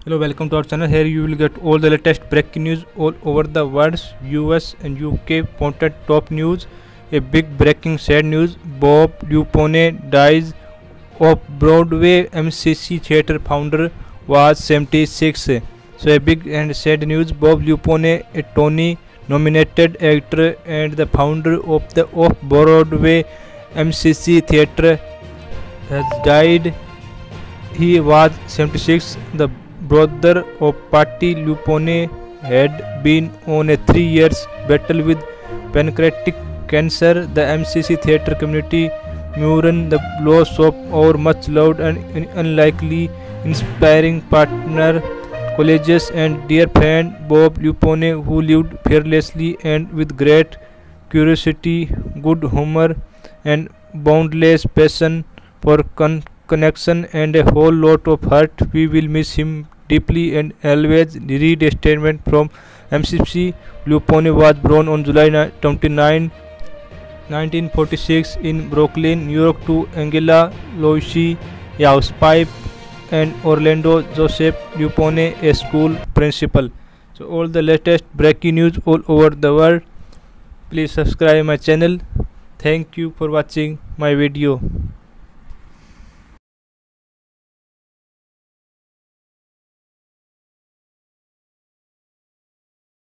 Hello, welcome to our channel. Here you will get all the latest breaking news all over the world. US and UK wanted top news. A big breaking sad news. Bob Lupone dies of Broadway MCC theater founder was 76. So a big and sad news. Bob Lupone, a Tony nominated actor and the founder of the off-Broadway MCC theater, has died. He was 76. The brother of Patty Lupone had been on a 3 years battle with pancreatic cancer. The MCC theatre community mourn the loss of our much loved and unlikely inspiring partner, colleagues and dear friend Bob Lupone, who lived fearlessly and with great curiosity, good humor and boundless passion for connection and a whole lot of heart. We will miss him deeply and always read a statement from MCC. Lupone was born on July 29, 1946 in Brooklyn, New York to Angela Louise, a housewife, and Orlando Joseph Lupone, a school principal. So all the latest breaking news all over the world. Please subscribe my channel. Thank you for watching my video.